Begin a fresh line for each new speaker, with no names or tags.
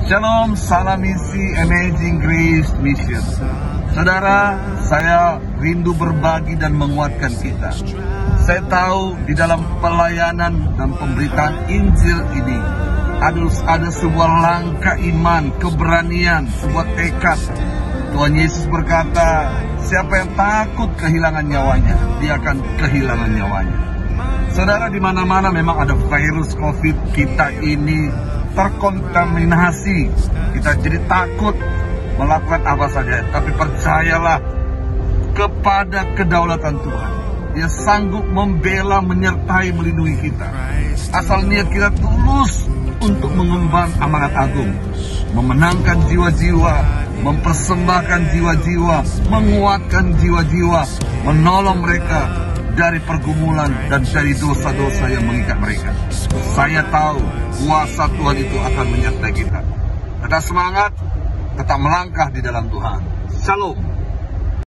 Shalom, salam misi Amazing Grace Mission. Saudara, saya rindu berbagi dan menguatkan kita. Saya tahu di dalam pelayanan dan pemberitaan Injil ini ada sebuah langkah iman, keberanian, sebuah tekad. Tuhan Yesus berkata, siapa yang takut kehilangan nyawanya, dia akan kehilangan nyawanya. Saudara, di mana-mana memang ada virus COVID, kita ini terkontaminasi, kita jadi takut melakukan apa saja. Tapi percayalah kepada kedaulatan Tuhan. Dia sanggup membela, menyertai, melindungi kita. Asal niat kita tulus untuk mengemban amanat agung, memenangkan jiwa-jiwa, mempersembahkan jiwa-jiwa, menguatkan jiwa-jiwa, menolong mereka dari pergumulan dan dari dosa-dosa yang mengikat mereka. Saya tahu kuasa Tuhan itu akan menyertai kita. Tetap semangat, tetap melangkah di dalam Tuhan. Shalom.